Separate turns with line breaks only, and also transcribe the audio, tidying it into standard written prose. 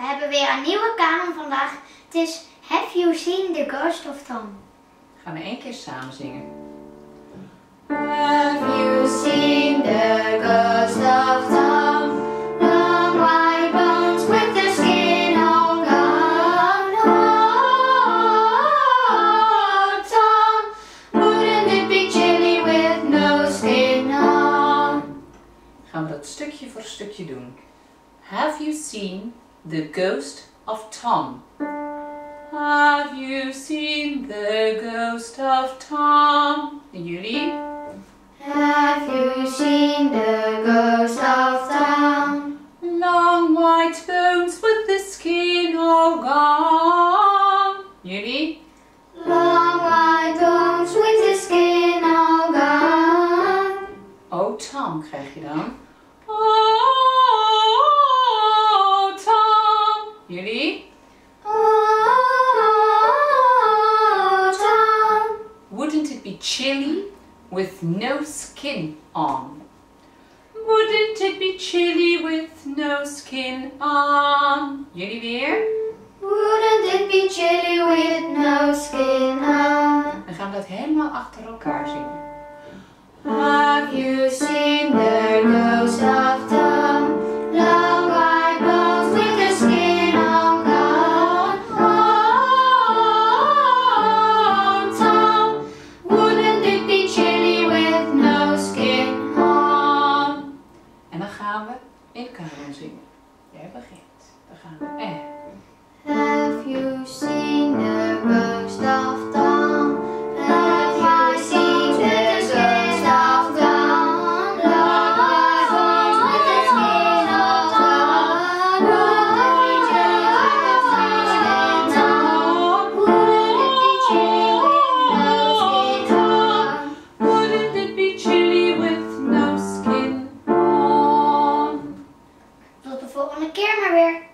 We hebben weer een nieuwe canon vandaag. Het is Have You Seen the Ghost of Tom?
Gaan we 1 keer samen zingen.
Have you seen the ghost of Tom? Long white bones with the skin all gone. Oh, Tom, wouldn't it be chilly with no skin on?
Gaan we dat stukje voor stukje doen. Have you seen the ghost of Tom? Have you seen the ghost of Tom? En jullie?
Have you seen the ghost of Tom?
Long white bones with the skin all gone. Jullie?
Long white bones with the skin all gone.
Oh, Tom krijg je dan. Oh, Tom. Jullie?
Oh, Tom.
Wouldn't it be chilly with no skin on? Wouldn't it be chilly with no skin on? Jullie weer?
Wouldn't it be chilly with no skin on?
Dan gaan we dat helemaal achter elkaar zingen.
Have you seen the ghost of Tom? Long white bones with the skin all gone. Oh, Tom, wouldn't it be chilly with no skin on?
En dan gaan we in kanon zingen. Jij begint. Dan gaan we.
Have you seen the ghost of Tom? Have you seen the ghost of Tom? Long white bones with the skin all gone. Wouldn't it be chilly with no skin on? Wouldn't it be chilly with no skin on?
Wouldn't it be chilly with no skin on?
Tot de volgende keer maar weer.